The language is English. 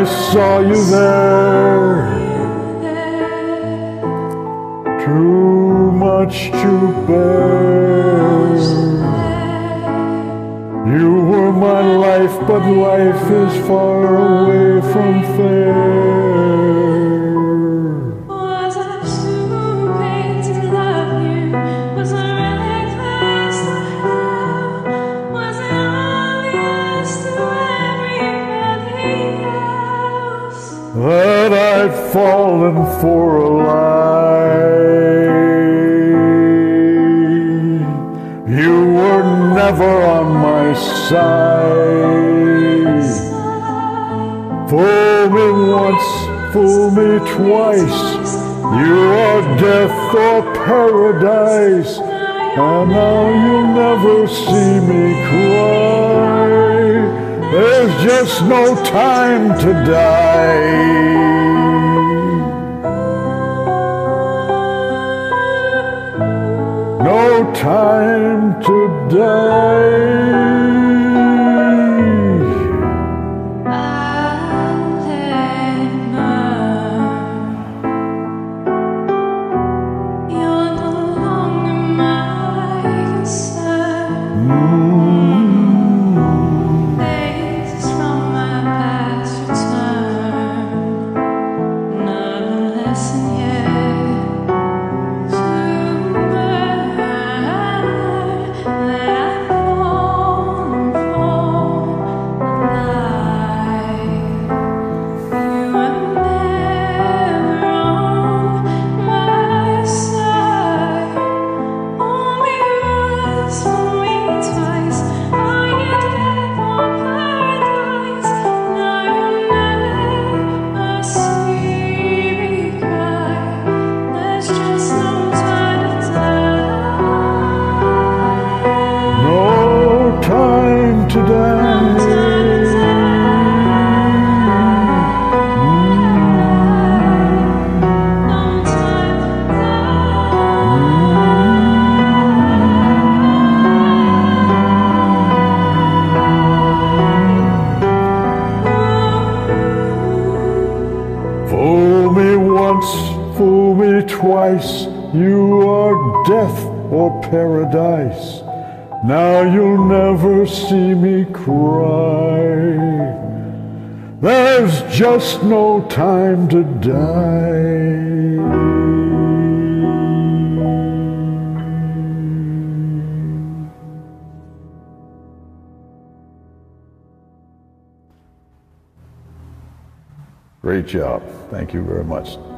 I saw you there, too much to bear. You were my life, but life is far away from fair. Was I stupid to love you? Was I reckless to have? Was it obvious to everybody else that I'd fallen for a lie? You were never on my side. Fool me once, fool me twice. You are death or paradise, and now you'll never see me cry. There's just no time to die. No time to die. I'll let burn. You're no longer my concern. Faces from my past return. Another lesson yet to learn. That I've fallen for a lie. You were never on my side. Fool me once, fool me twice. Are you dead for paradise? Now you'll never see me cry. There's just no time to die. No time to die. Fool me once, fool me twice. You are death or paradise. Now you'll never see me cry. There's just no time to die. Great job. Thank you very much.